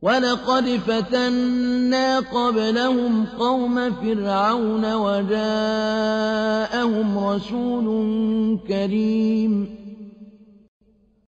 وَلَقَدْ فَتَنَّا قَبْلَهُمْ قَوْمَ فِرْعَوْنَ وَجَاءَهُمْ رَسُولٌ كَرِيمٌ